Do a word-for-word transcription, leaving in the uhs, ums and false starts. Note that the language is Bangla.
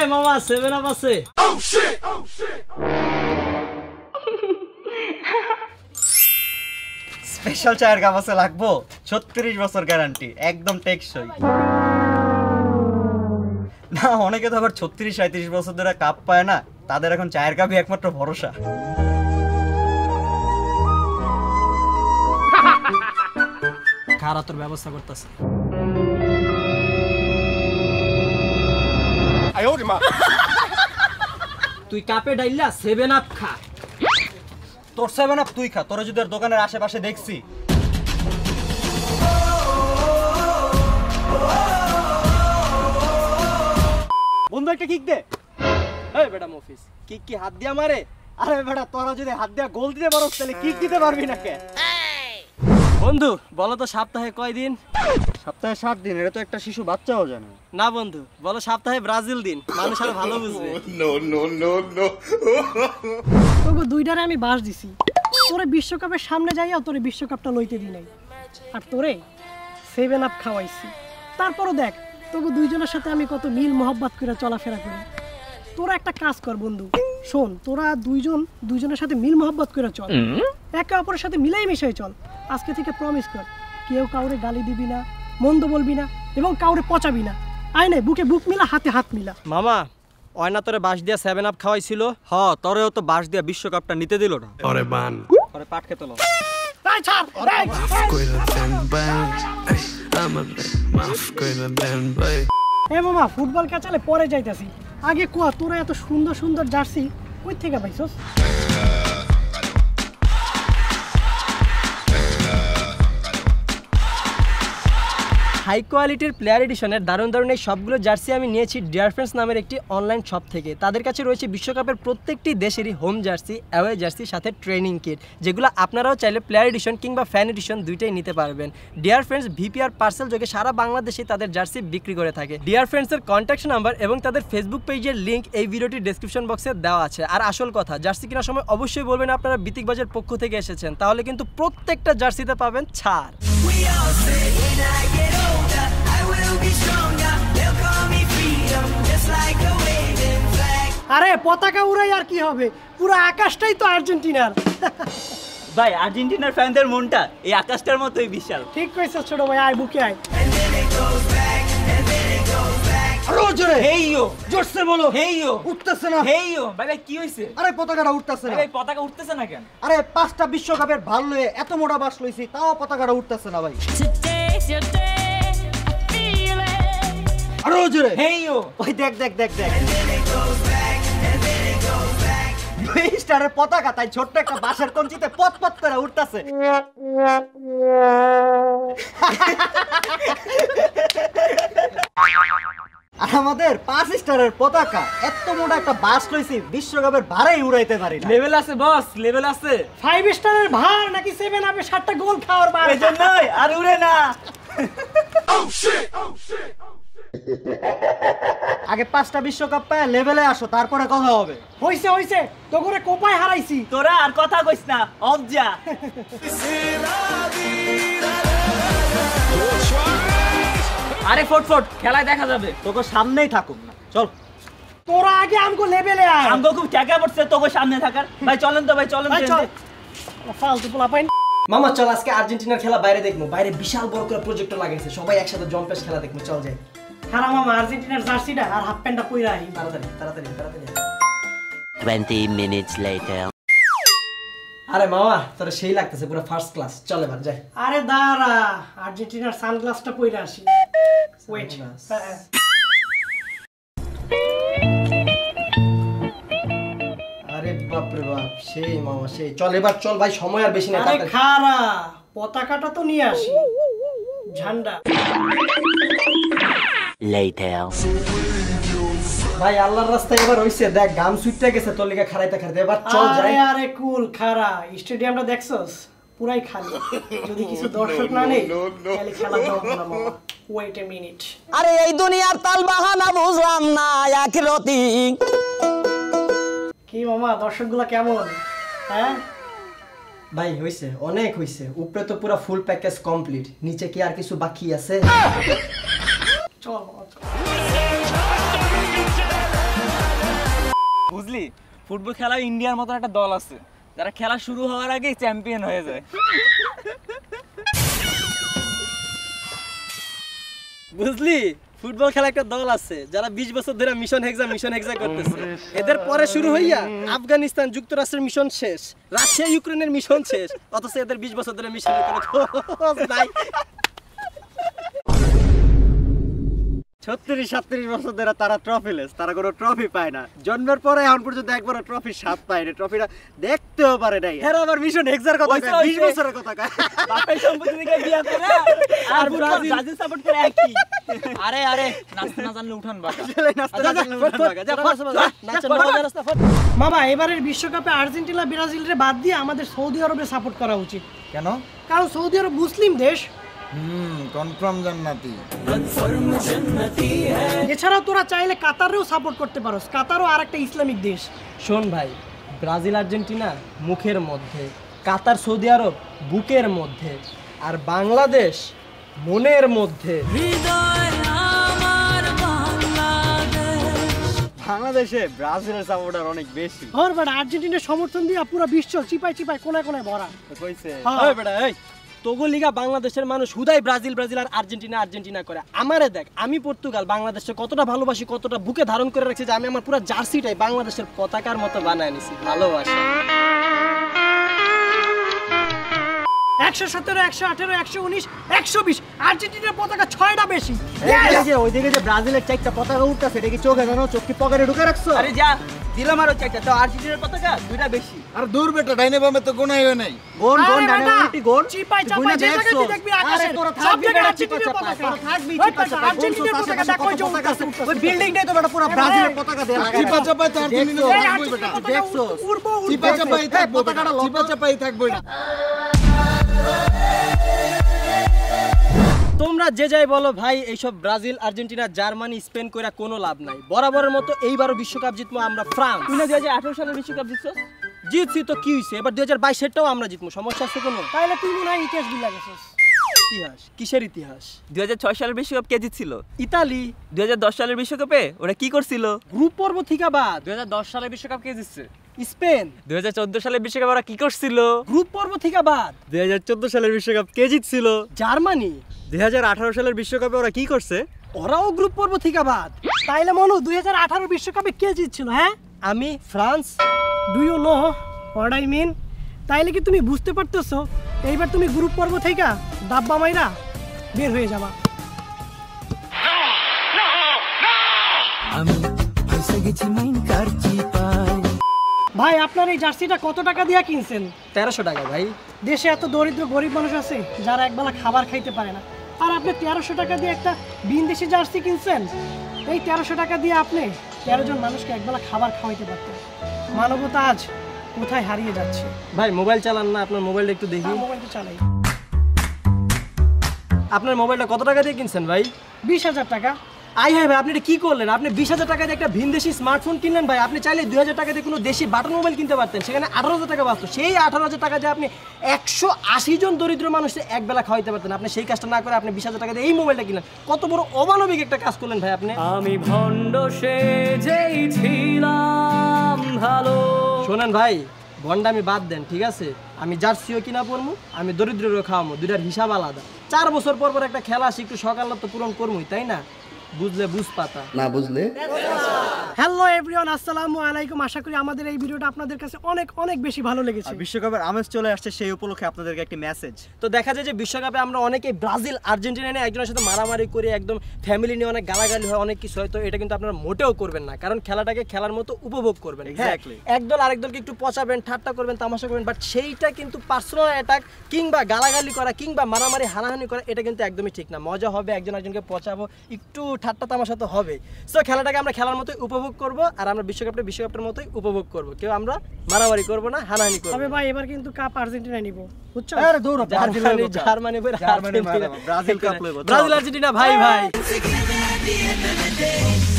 মামা সেভেন আপ আছে। স্পেশাল চায়ের কাপ আছে লাগবো, ছত্রিশ বছর গ্যারান্টি, একদম টেকসই। না অনেকে তো আবার ছত্রিশ সাঁত্রিশ বছর ধরে কাপ পায় না, তাদের এখন চায়ের কাপই একমাত্র ভরসা। খারা তোর ব্যবস্থা করতেছে। তুই কাপে ডাইলা সেভেন আপ খা। তোর সেভেন আপ তুই খা, তোর যদি আর দোকানের আশেপাশে দেখছি। বন্ধু একটা কিক দে। এই বেটা মফিস, কিক কি হাত দিয়া মারে? আরে বেটা তোরা যদি হাত দিয়া গোল দিতে পারোস তাহলে কিক দিতে পারবি না কে? বন্ধু বলো তো সপ্তাহে কয় দিন? সপ্তাহে সাত দিন, এটা তো একটা শিশু বাচ্চাও জানে না। বন্ধু বলো সপ্তাহে ব্রাজিল দিন, মানুষ আরো ভালো বুঝবে। No no no no. তোকে দুইটারে আমি বাস দিছি, তোরে বিশ্বকাপের সামনে যাইয়া তোরে বিশ্বকাপটা লইতে দি নাই, আর তোরে সেভেন আপ খাওয়াইছি। তারপরও দেখ তোকে দুইজনের সাথে আমি কত মিল মোহাব্বত করে চলাফেরা করি। তোরা একটা কাজ কর বন্ধু, শোন তোরা দুইজন দুইজনের সাথে মিল মোহাব্বত করে চল, একে অপরের সাথে মিলাই মিশাই চল। আজকে থেকে প্রমিস কর কেউ কাউরে গালি দিবি না, মন্দ বলবি না এবং কাউরে পচাবি না। আয় নাই বুকে বুক মিলা, হাতে হাত মিলা। মামা অয়না তোরে বাস দিয়া সেভেন আপ খাওয়াইছিল। হ তোরেও তো বাস দিয়া বিশ্বকাপটা নিতে দিল না। আরে বান পরে পাট খেতে লো। তাই ছাড় কইরা দেন বান, আমার মাফ কইরা দেন ভাই। এ মামা ফুটবল খেলালে পরে যাইতাছি, আগে কোয়া তোরা এত সুন্দর সুন্দর জার্সি কই থেকে পাইছস? হাই কোয়ালিটির প্লেয়ার এডিশনের দারুণ দারুণ এই সবগুলো জার্সি আমি নিয়েছি ডিয়ার ফ্রেন্ডস নামের একটি অনলাইন শপ থেকে। তাদের কাছে রয়েছে বিশ্বকাপের প্রত্যেকটি দেশেরই হোম জার্সি, অ্যাওয়ে জার্সি, সাথে ট্রেনিং কিট, যেগুলো আপনারাও চাইলে প্লেয়ার এডিশন কিংবা ফ্যান এডিশন দুইটাই নিতে পারবেন। ডিয়ার ফ্রেন্ডস ভিপিআর পার্সেল যোগে সারা বাংলাদেশে তাদের জার্সি বিক্রি করে থাকে। ডিয়ার ফ্রেন্ডসের কন্ট্যাক্ট নাম্বার এবং তাদের ফেসবুক পেজের লিঙ্ক এই ভিডিওটির ডেসক্রিপশন বক্সে দেওয়া আছে। আর আসল কথা, জার্সি কেনার সময় অবশ্যই বলবেন আপনারা বিতিক বাজের পক্ষ থেকে এসেছেন, তাহলে কিন্তু প্রত্যেকটা জার্সিতে পাবেন ছাড়। আরে পতাকা উড়াই আর কি হবে, পুরো আকাশটাই তো আর্জেন্টিনার। ভাই আর্জেন্টিনার ফ্যানদের মনটা এই আকাশটার মতোই বিশাল। ঠিক কইছিস ছোট ভাই, আয় বুকে আয়। আরো জোরে হেইও, জোরসে বলো হেইও। উঠতেছে না হেইও। ভাই ভাই কি হইছে? আরে পতাকাটা উঠতেছে না। ভাই পতাকা উঠতেছে না কেন? আরে পাঁচটা বিশ্বকাপের ভাল লয়ে এত মোটা বাস লইছি, তাও পতাকাটা উঠতেছে না ভাই। আরো জোরে হেইও। ওই দেখ দেখ দেখ দেখ দুই স্টারের পতাকা, তাই ছোট্ট একটা বাঁশের কঞ্চিতে পত পত করে উঠতেছে। আর আমাদের পাঁচ স্টারের পতাকা, এত মোটা একটা বাস লইছি, বিশ্বকাপের ভাড়াই উড়াইতে পারি না। লেভেল আছে বস, লেভেল আছে। ফাইভ স্টারের ভার নাকি সেভেন আপে সাতটা গোল খাওয়ার ভার? এজন্যই আর উড়ে না। আগে পাঁচটা বিশ্বকাপ পায় লেভেলে আসো, তারপরে কথা হবে। হইছে হইছে, তো করে কোপায় হারাইছি। তোরা আর কথা কইস না, অফ যা। আরে ফটফট খেলায় দেখা যাবে। তোকে সামনেই থাকুক না, চল। তোরা আগে আমগো লেভেলে আয়। আমগো খুব টাকা পড়ছে তোকে সামনে থাকার। ভাই চলেন তো ভাই, চলেন চল। ফালতু পোলা পাইন। মামা চল আজকে আর্জেন্টিনার খেলা বাইরে দেখবো। বাইরে বিশাল বড় করে প্রজেক্টর লাগাইছে, সবাই একসাথে জম্পেশ খেলা দেখবো। চল যাই। খারাপ মামা, আর্জেন্টিনার জার্সিটা আর হাফ প্যান্টটা পইরা আই। তাড়াতাড়ি তাড়াতাড়ি তাড়াতাড়ি। twenty minutes later. আরে মামা তোর সেই লাগতেছে পুরো ফার্স্ট ক্লাস, চল এবার যাই। আরে দাঁড়া, আর্জেন্টিনার সানগ্লাসটা পইরা আসি। ওয়েট। আরে বাপ রে বাপ, সেই মামা সেই। চল এবার চল ভাই, সময় আর বেশি না। আরে খারা পতাকাটা তো নিয়ে আসি, ঝান্ডা। Later. ভাই আল্লাহর রাস্তায় এবার হইছে, দেখ গাম সুইটটা গেছে তোর লিগা খারাইতে খারাইতে। এবার চল যাই। আরে আরে কুল খারা, স্টেডিয়ামটা দেখছস পুরাই খালি, যদি কিছু দর্শক না নেই তাহলে খেলা জমবে না মামা। Wait a minute. আরে এই দুনিয়ার তাল বাহানা বুঝলাম না আখিরাতি। কি মামা দর্শকগুলো কেমন? হ্যাঁ ভাই হইছে, অনেক হইছে। উপরে তো পুরো ফুল প্যাকেজ কমপ্লিট, নিচে কি আর কিছু বাকি আছে? চল চল। বুঝলি ফুটবল খেলা ইন্ডিয়ার মতো একটা দল আছে যারা খেলা শুরু হওয়ার আগেই চ্যাম্পিয়ন হয়ে যায়। বুঝলি ফুটবল খেলা একটা দল আছে যারা বিশ বছর ধরে মিশন হেক্সা মিশন হেক্সা করতেছে। এদের পরে শুরু হইয়া আফগানিস্তান যুক্তরাষ্ট্রের মিশন শেষ, রাশিয়া ইউক্রেনের মিশন শেষ, অথচ এদের বিশ বছর ধরে মিশন নাই। ছত্রিশ সাতত্রিশ বছর ধরে তারা ট্রফিলেস, তারা কোনো ট্রফি পায় না। জন্মের পরে এখন পর্যন্ত একবার ট্রফি স্বাদ পায় না, ট্রফিটা দেখতেও পারে নাই। হ্যাঁ আবার মিশন হেক্সার কথা কয়, বিশ বছরের কথা কয়। বাপের সম্পত্তি থেকে বিয়া করে আর ব্রাজিল সাপোর্ট করে একই। আরে আরে নাচতে না জানলে উঠান বাবা, নাচতে না জানলে উঠান বাবা। যা নাচের মজা রাস্তা ফট। মামা এবারের বিশ্বকাপে আর্জেন্টিনা ব্রাজিলের বাদ দিয়ে আমাদের সৌদি আরবে সাপোর্ট করা উচিত। কেন? কারণ সৌদি আরব মুসলিম দেশ। হুম কনফার্ম জান্নাতি। এছাড়াও তোরা চাইলে কাতারেও সাপোর্ট করতে পারোস, কাতারও আর একটা ইসলামিক দেশ। শোন ভাই, ব্রাজিল আর্জেন্টিনা মুখের মধ্যে, কাতার সৌদি আরব বুকের মধ্যে, আর বাংলাদেশ মনের মধ্যে। বাংলাদেশে ব্রাজিলের সাপোর্টার অনেক বেশি। ওর বেটা আর্জেন্টিনার সমর্থন দিয়ে পুরো বিশ্ব চিপাই চিপাই কোনায় কোনায় ভরা। কইছে ওই বেটা এই তোগো লিগা বাংলাদেশের মানুষ হুদাই ব্রাজিল ব্রাজিল আর আর্জেন্টিনা আর্জেন্টিনা করে। আমারে দেখ, আমি পর্তুগাল বাংলাদেশে কতটা ভালোবাসি, কতটা বুকে ধারণ করে রাখছি যে আমি আমার পুরো জার্সিটাই বাংলাদেশের পতাকার মতো বানায় নিছি ভালোবাসা। একশো সতেরো একশো আঠেরো একশো উনিশ একশো বিশ আর্জেন্টিনার পতাকা ছয়টা বেশি। ওইদিকে যে ব্রাজিলের চারটা পতাকা উঠতেছে, এটা কি চোখে জানো? চোখ কি পকেটে ঢুকে রাখছো? আরে যা দিলাম আরো চারটা, তো আর্জেন্টিনার পতাকা দুইটা বেশি। আর দূর বেটা, ডাইনে বামে তো গোনাই হয় নাই। গোন গোন ডানে উল্টি গোন চিপাই চাপাই যে জায়গায় তুই দেখবি আকাশে সব জায়গায় আর্জেন্টিনার পতাকা থাকবি। আর্জেন্টিনার পতাকা দেখো যে উঠতেছে। ওই বিল্ডিংটাই তো বেটা পুরো ব্রাজিলের পতাকা দিয়ে লাগানো। চিপা চাপাই তো আর্জেন্টিনা থাকবই বেটা। দেখছো চিপা চাপাই থাকবো বেটা, চিপা চাপাই থাকবো না। তোমরা যে যাই বলো ভাই, এইসব ব্রাজিল আর্জেন্টিনা জার্মানি স্পেন কইরা কোনো লাভ নাই। বরাবরের মতো এইবারও বিশ্বকাপ জিতবো আমরা ফ্রান্স। তুই না দুই হাজার আঠারো সালের বিশ্বকাপ জিতছস? জিতছি তো কি হইছে, এবার দুই হাজার বাইশেরটাও আমরা জিতবো, সমস্যা আছে কোনো? তাইলে তুই মনে হয় ইতিহাস ভুলে গেছিস। ইতিহাস? কিসের ইতিহাস? দুই হাজার ছয় সালের বিশ্বকাপ কে জিতছিল? ইতালি। দুই হাজার দশ সালের বিশ্বকাপে ওরা কি করছিল? গ্রুপ পর্ব থেকে বাদ। দুই হাজার দশ সালের বিশ্বকাপ কে জিতছে? স্পেন। দুই হাজার চোদ্দ সালের বিশ্বকাপ ওরা কি করছিল? গ্রুপ পর্ব থেকে বাদ। দুই হাজার চোদ্দ সালের বিশ্বকাপ কে জিতছিল? জার্মানি। দুই হাজার আঠারো সালের বিশ্বকাপে ওরা কি করছে? ওরাও গ্রুপ পর্ব থেকে বাদ। তাইলে মনু দুই হাজার আঠারো বিশ্বকাপে কে জিতছিল? হ্যাঁ আমি France. Do you know what I mean? তাইলে কি তুমি বুঝতে পারতেছো এইবার তুমি গ্রুপ পর্ব থেকে ডাব্বা মাইরা বের হয়ে যাবা। ভাই আপনার এই জার্সিটা কত টাকা দিয়ে কিনছেন? তেরোশো টাকা ভাই। দেশে এত দরিদ্র গরিব মানুষ আছে যারা একবেলা খাবার খাইতে পারে না, আর আপনি তেরোশো টাকা দিয়ে একটা ভিনদেশি জার্সি কিনছেন। এই তেরোশো টাকা দিয়ে আপনি তেরো জন মানুষকে একবেলা খাবার খাওয়াইতে পারতেন। মানবতা আজ কোথায় হারিয়ে যাচ্ছে। ভাই মোবাইল চালান না, আপনার মোবাইলটা একটু দেখি। মোবাইলটা চালাই। আপনার মোবাইলটা কত টাকা দিয়ে কিনছেন ভাই? বিশ হাজার টাকা। আই হ্যাঁ ভাই, আপনি এটা কি করলেন? আপনি বিশ হাজার টাকা দিয়ে একটা ভিনদেশি স্মার্টফোন কিনলেন ভাই। আপনি চাইলে দুই হাজার টাকা দিয়ে কোনো দেশি বাটন মোবাইল কিনতে পারতেন, সেখানে আঠারো হাজার টাকা বাঁচত। সেই আঠারো হাজার টাকা দিয়ে আপনি একশো আশি জন দরিদ্র মানুষকে একবেলা খাওয়াইতে পারতেন। আপনি সেই কাজটা না করে আপনি বিশ হাজার টাকা দিয়ে এই মোবাইলটা কিনলেন। কত বড় অমানবিক একটা কাজ করলেন ভাই আপনি। আমি ভণ্ড সেজেই ছিলাম ভালো। শোনেন ভাই, ভণ্ডামি বাদ দেন, ঠিক আছে? আমি জার্সিও কিনা পড়মু, আমি দরিদ্ররও খাওয়ামু, দুইটার হিসাব আলাদা। চার বছর পর পর একটা খেলা আসি, একটু সকাল তো পূরণ করমুই, তাই না? বুঝলে বুঝ পাতা, না বুঝলে। হ্যালো এভরিওয়ান, আসসালামু আলাইকুম। আশা করি আমাদের এই ভিডিওটা আপনাদের কাছে অনেক অনেক বেশি ভালো লেগেছে। বিশ্বকাপের আমেজ চলে আসছে, সেই উপলক্ষে আপনাদেরকে একটি মেসেজ। তো দেখা যায় যে বিশ্বকাপে আমরা অনেকেই ব্রাজিল আর্জেন্টিনা নিয়ে একজনের সাথে মারামারি করে একদম ফ্যামিলি নিয়ে অনেক গালাগালি হয়, অনেক কিছু হয়। তো এটা কিন্তু আপনারা মোটেও করবেন না, কারণ খেলাটাকে খেলার মতো উপভোগ করবেন। এক্স্যাক্টলি। একদল আরেক দলকে একটু পচাবেন, ঠাট্টা করবেন, তামাশা করবেন, বাট সেইটা কিন্তু পার্সোনাল অ্যাটাক কিংবা গালাগালি করা কিংবা মারামারি হানাহানি করা, এটা কিন্তু একদমই ঠিক না। মজা হবে, একজন একজনকে পচাবো, একটু ঠাট্টা তামাশা তো হবে। সো খেলাটাকে আমরা খেলার মতোই উপভোগ করব, আর আমরা বিশ্বকাপটা বিশ্বকাপের মতোই উপভোগ করব। কেউ আমরা মারামারি করব না, হানাহানি করব। তবে ভাই এবার কিন্তু কাপ আর্জেন্টিনা নিব, বুঝছো? আরে দৌড়, Germany Germany Germany Brazil cup লইব। ব্রাজিল আর্জেন্টিনা ভাই ভাই।